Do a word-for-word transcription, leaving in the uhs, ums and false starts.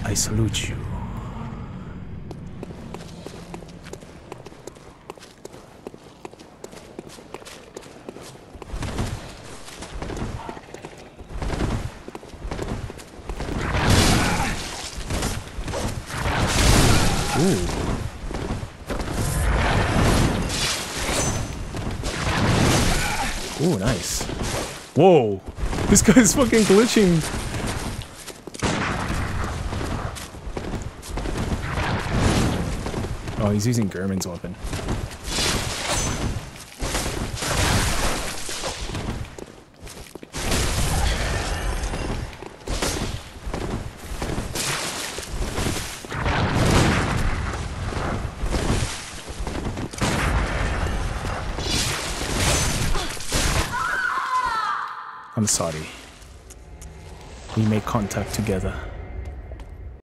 I salute you. Ooh. Ooh, nice. Whoa. This guy's fucking glitching. Oh, he's using German's weapon. I'm sorry. We make contact together.